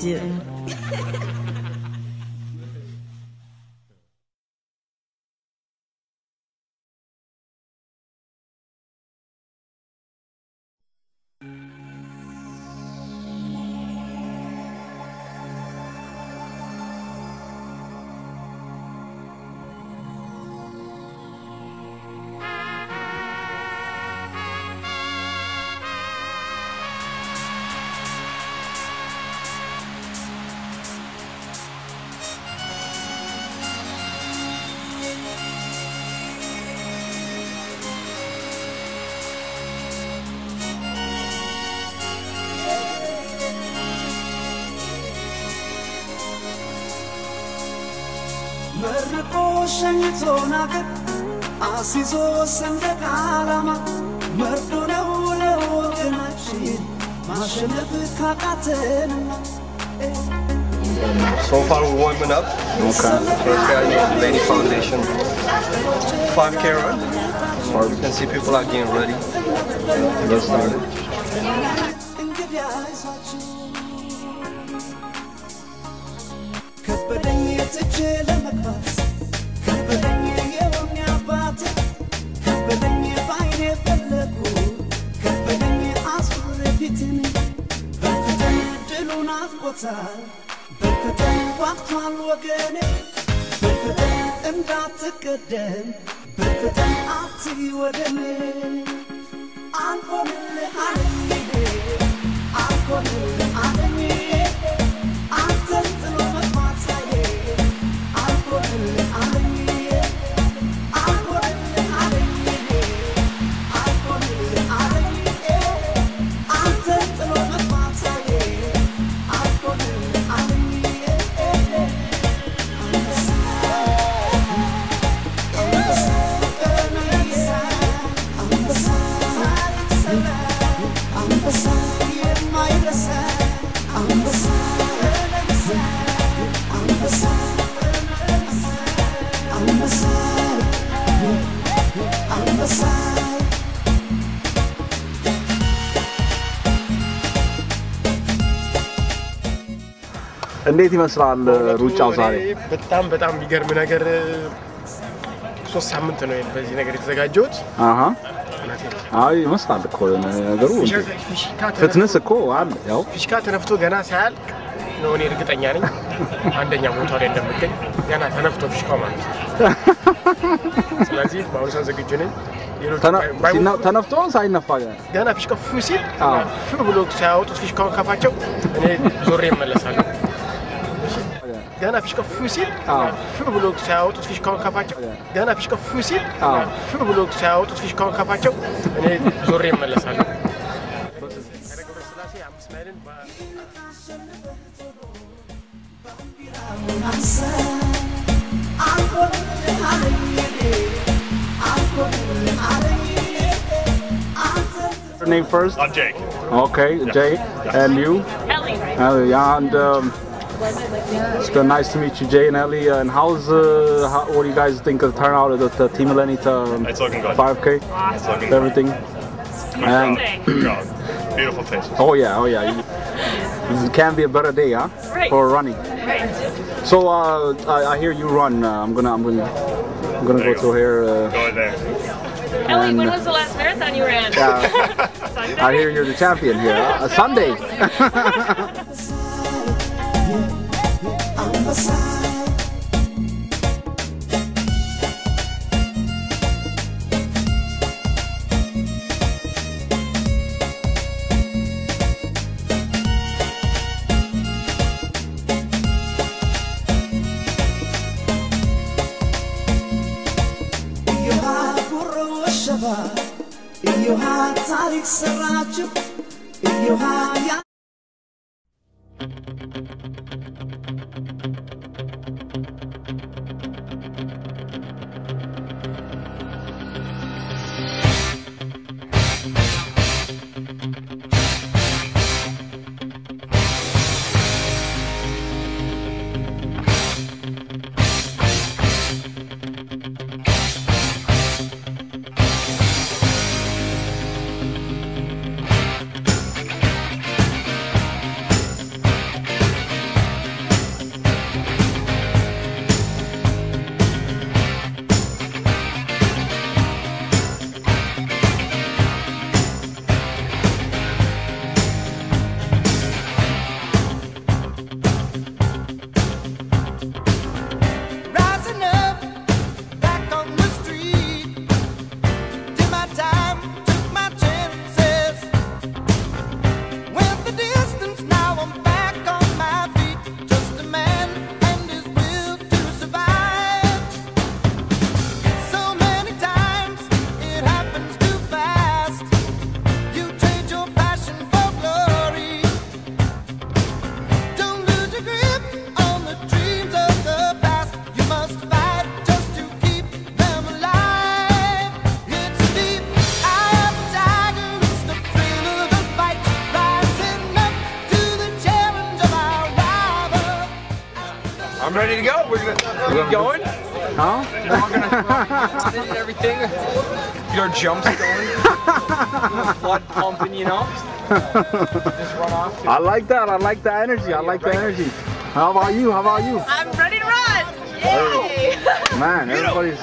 do. شنيتونا عسيزو سندك علامة مردونا ولونا شيء ما شنفك قاتلنا. So far we're warming up. Okay. First guy is the Lady Foundation 5K run. So you can see people are getting ready to get started. بالفتن وقتان وقني بالفتن امداد تقدم بالفتن عطي ودمي عنكم اللي علمي عنكم اللي علمي عطلتلو مطمعتي عنكم اللي علمي عنكم اللي علمي عنكم اللي علمي عطلتلو مطمعتي እንዴት ይመስላል ሩጫው ዛሬ? በጣም የሚገርም ነገር 3 ሳምንት ነው በዚህ ነገር የተዘጋጀሁት። አይ ይመስላል እኮ ነገሩ ፍትነስ እኮ አለ። ያው ፊሽካ ተነፍቶ ገና ሳያልቅ ነው እኔ እርግጠኛ ነኝ አንደኛ ቦታ ላይ እንደምገኝ ገና ተነፍቶ ፊሽካው ማለት ነው። ስለዚህ በአሁኑ ሰዓት ዝግጁ ነኝ። ተነፍቶ ሳይነፋ ገና ፊሽካው ሲል ብሎ ሳያወጡት ፊሽካውን ከፋቸው እኔ ዞሬ እመለሳለሁ። ገና ፊሽካው ሲል ብሎ ሳያወጡት ፊሽካውን ከፋቸው ገና ፊሽካው ሲል ብሎ ሳያወጡት ፊሽካውን ከፋቸው እኔ ዞሬ እመለሳለሁ። Your name first? I'm Jake. Okay, Jay. And you? Ellie. Yeah, and it's been nice to meet you, Jay and Ellie. And what do you guys think of the turnout of the Team Elenita It's looking good. 5K? It's looking good. Everything. And beautiful faces. Oh yeah. It can't be a better day, huh? Right. For running. Right. So I hear you run. I'm gonna go through here. Go there. Ellie, when was the last marathon you ran? I hear you're the champion here. Sunday. Iyoha tarik sarachu Iyoha ya I'm ready to go. We're gonna keep going. Huh? We're gonna and everything. Your jumps going. Blood pumping, you know. Just run off. I like that. I like the energy. I like the energy. How about you? How about you? I'm ready to run. Yay! Man, everybody's.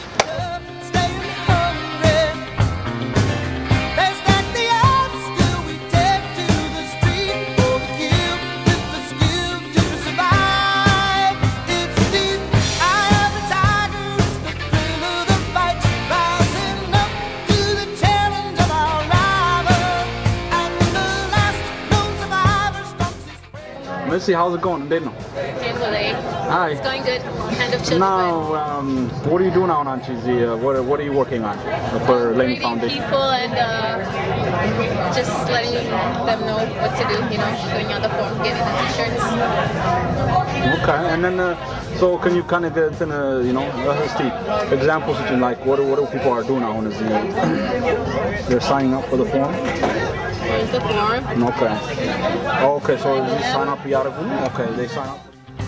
Let's see, how's it going? Didn't know. Hi. It's going good. Kind of chill. Now, what are you doing now, Chizi? What are you working on for Lenny Greeting Foundation? people and just letting them know what to do. You know, going on the form, giving them t-shirts. Okay, and then so can you kind of get into examples between like what people are doing now? Is they're signing up for the form? Here's the form. Okay. Okay, so you sign up, okay, they sign up.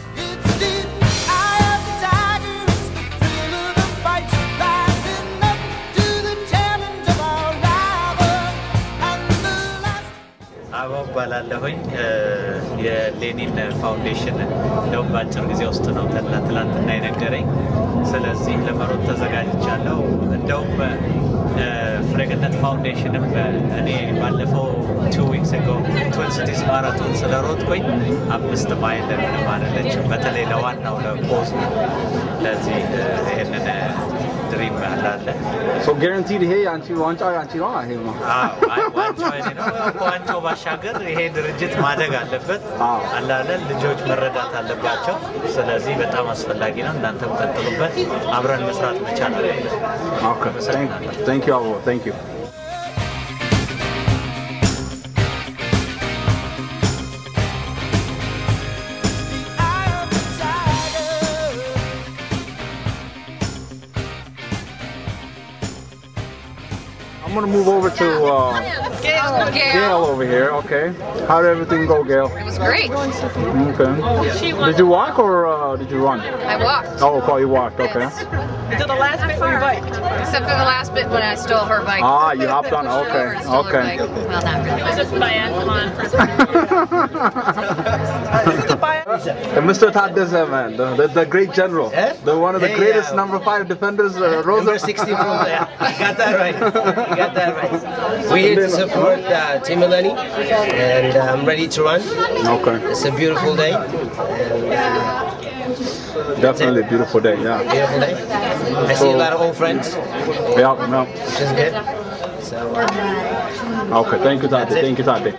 አበባው እባላለሁኝ የሌኒን ፋውንዴሽን እንደውም በአጭር ጊዜ ውስጥ ነው ትላንትና የነገረኝ። ስለዚህ ለመሮጥ ተዘጋጅቻለሁ። እንደውም ፍሬግነት ፋውንዴሽንም እኔ ባለፈው 2 weeks ago ትዊን ሲቲስ ማራቶን ስለሮጥኩኝ 5 ማይል ማለለች በተለይ ለዋናው ለፖዝ ለዚህ ይሄንን ድሪም አላለ So guaranteed ይሄ አንቺ ዋንጫው ያንቺ ነው ይሄ ነው ዋንጫው እኔ ነው ዋንጫው ባሻገር ይሄ ድርጅት ማደግ አለበት አላለ ልጆች መረዳት አለባቸው ስለዚህ በጣም አስፈላጊ ነው እናንተም ቀጥሉበት አብረን መስራት መቻል አለብን Okay thank you all thank you I'm gonna move over to Gail over here. Okay, how did everything go, Gail? It was great. Okay. Did you walk or did you run? I walked. Oh, you walked. Okay. Until the last bit where you biked. Except for the last bit when I stole her bike. Ah, you hopped on. Okay. Okay. Well, not really. It was just biathlon for Mr. Tadeze, man, the great general, one of the greatest number 5 defenders, Rosa. Number 60 from there. You got that right. You got that right. We're here to support Team Eleni, and I'm ready to run. Okay. It's a beautiful day. Definitely a beautiful day, yeah. Beautiful day. I see a lot of old friends. Yeah, no. Which is good. So. Okay, thank you, Tade. Thank you, Tade.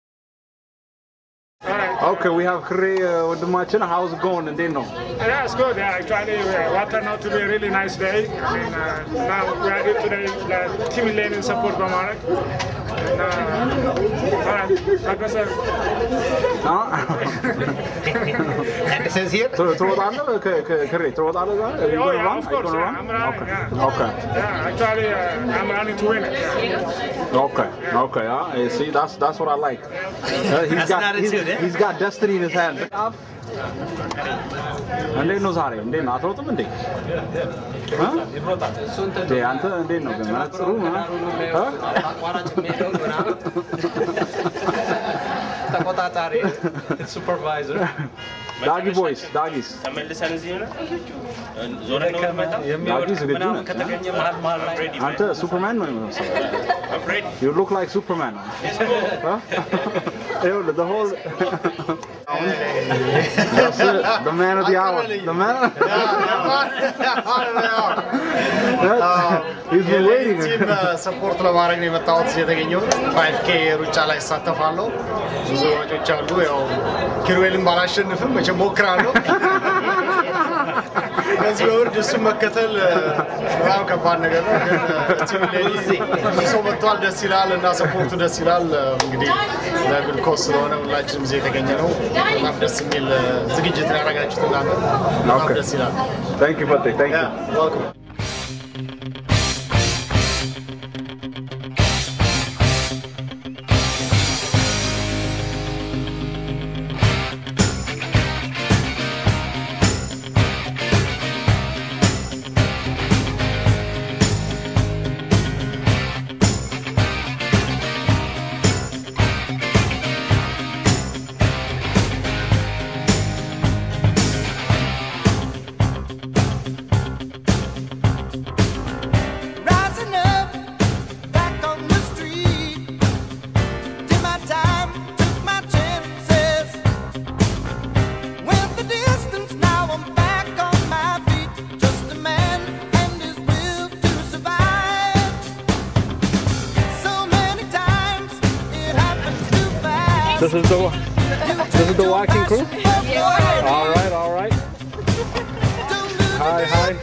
Okay, we have Kri with the match. How's it going in Dino? Yeah, it's good. Yeah, actually, what turned out to be a really nice day. I mean, now we are here today, Team Eleni in support of Marak. Like I said. And it says here? Throw it on Kri, throw it on Oh, yeah, of course. Yeah, I'm running. Okay. Yeah. Okay. Yeah, actually, I'm running to win it. Yeah. Okay. Okay. See, that's what I like. He's got destiny in his hand. And they know Zari, and they not wrote them, and they. Huh? They answer, and they know them. That's true, huh? Supervisor. Doggy boys, doggies. Doggies are good units. Aren't you Superman? You look like Superman. Huh? The whole. That's it. The man of the hour. The man. He's been waiting. ቲም ሰፖርት ለማድረግ ነው የመጣሁት የተገኘሁት 5K ሩጫ ላይ እሳተፋለሁ ብዙ ሯጮች አሉ ያው ኪሩዌልን ባላሸንፍም መቼም ሞክራለሁ ከዚህ ወርድ እሱ መከተል በጣም ከባድ ነገር ነው ቲም ሌኒ ሰው መጥቷል ደስ ይላል እና ሰፖርቱ ደስ ይላል እንግዲህ ለግል ኮስ ስለሆነ ሁላችንም እዚህ የተገኘ ነው በጣም ደስ የሚል ዝግጅት ያደረጋችሁት እናንተ በጣም ደስ ይላል Thank you, Fateh. Thank you. Welcome. This is the walking crew? All right, all right. Hi, hi.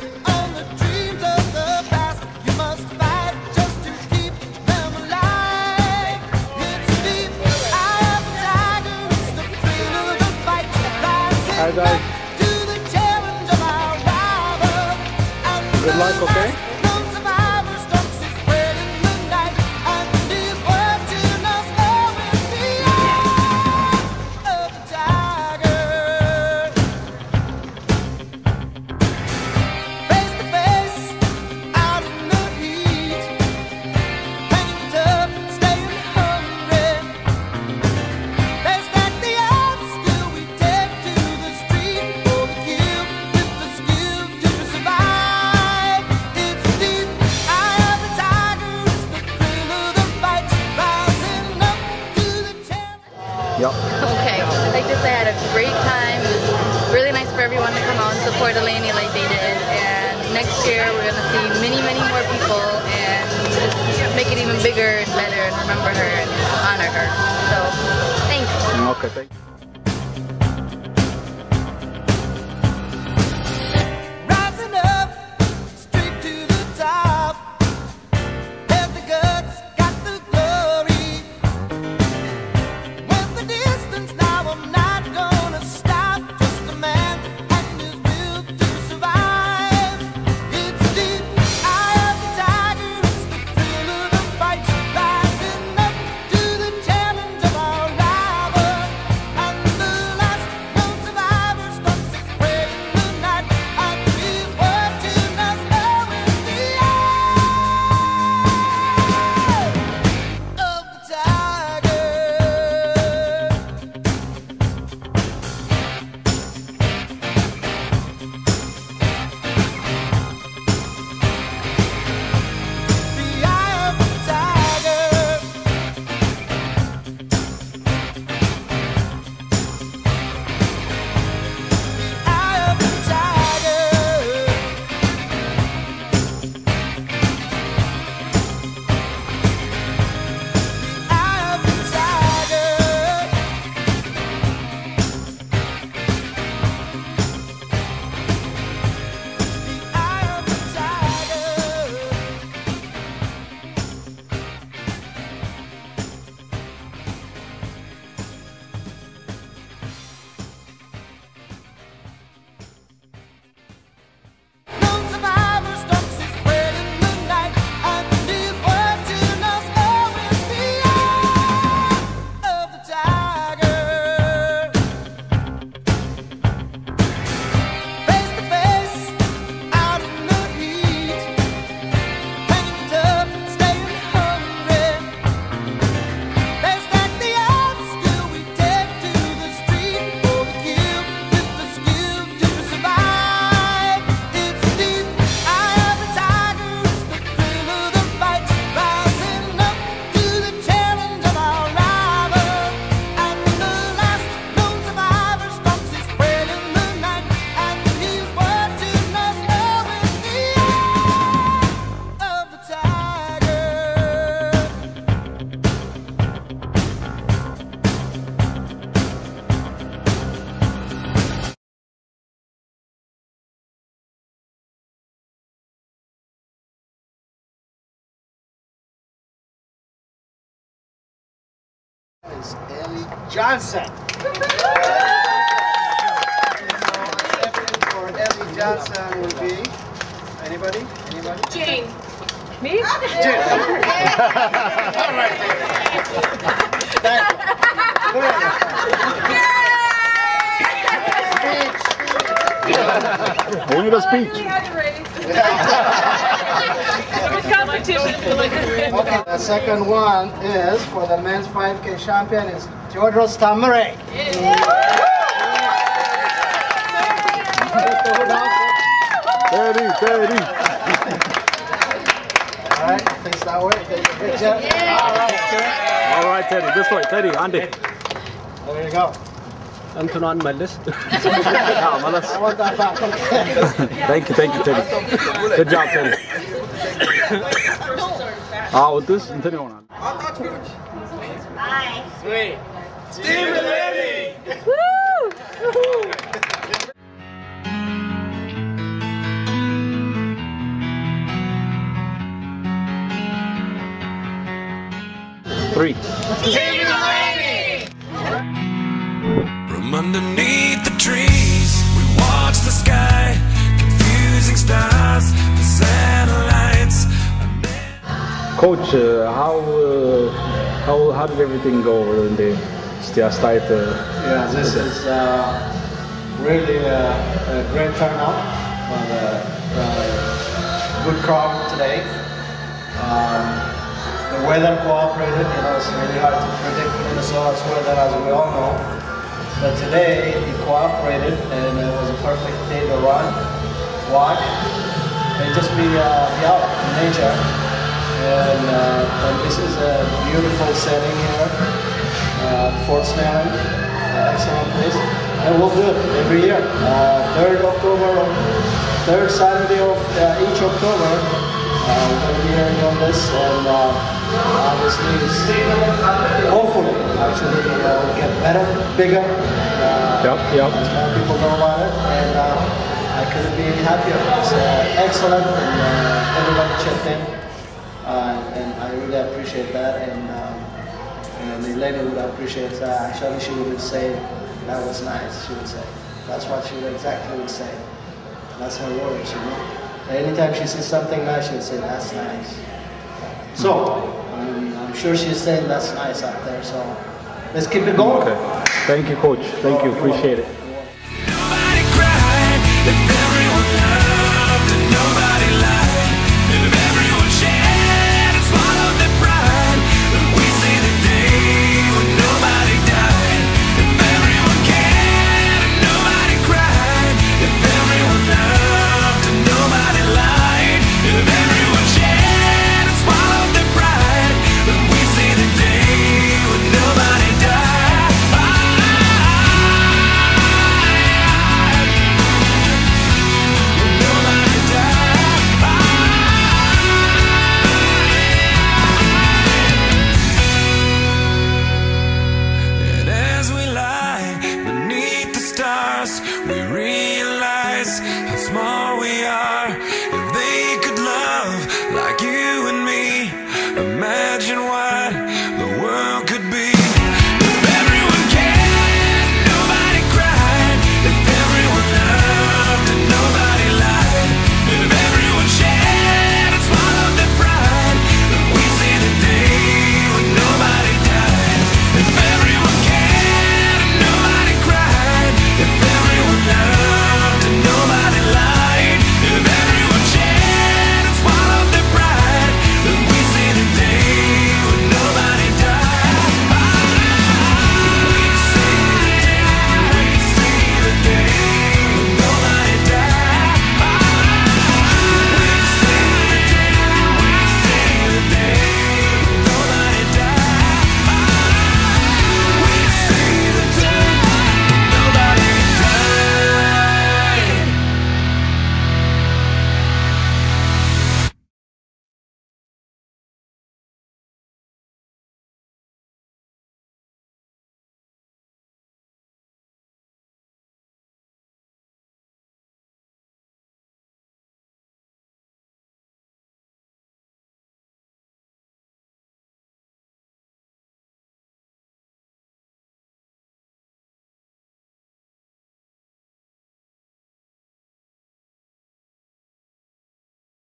Hi guys. Good luck, okay? Okay, like this, I had a great time. It was really nice for everyone to come out and support Eleni like they did. And next year we're gonna see many, many more people and just make it even bigger and better and remember her and honor her. So, thanks. Okay, thank you. Is Ellie Johnson. For Ellie Johnson will be anybody? Anybody? Jane. Me? Jane. All right. We need a speech. Okay, the second one is for the men's 5K champion is Theodros Tamare. Teddy. All right, face that way. Good job. All right, Teddy. This way, Teddy. Andy. There you go. እንትኗን መልስ መለስ Thank you, Teddy. Good job, Teddy. This እንትን ይሆናል. 3, Team Eleni! Woo! 3. Team Eleni! From underneath the trees, we watch the sky, confusing stars, the satellites. Coach, how did everything go in the Stiastite? Yeah, this is really a great turnout for the good crowd today. The weather cooperated, it's really hard to predict Minnesota's weather as we all know. But today it cooperated and it was a perfect day to run, walk, and just be out in nature. And this is a beautiful setting here, Fort Snelling, excellent place. And we'll do it every year. 3rd October, 3rd Saturday of each October, we're going to be hearing on this, and obviously, hopefully, actually, we'll get better, bigger. Yep. As more people know about it, and I couldn't be happier. It's excellent, and everybody chipped in. And I really appreciate that, and Eleni would appreciate that. Actually, she would say, that was nice, she would say. That's what she exactly would say. That's her words, Anytime she sees something nice, she would say, that's nice. So, I'm sure she's saying that's nice out there, so let's keep it going. Okay. Thank you, Coach. Thank you, appreciate it. Nobody cried, if everyone loved and nobody lied, if everyone shared and swallowed their pride, then we see the day when nobody died, if everyone cared and nobody cried, if everyone loved and nobody lied, if everyone shared and swallowed their pride, then we see the day when nobody died. We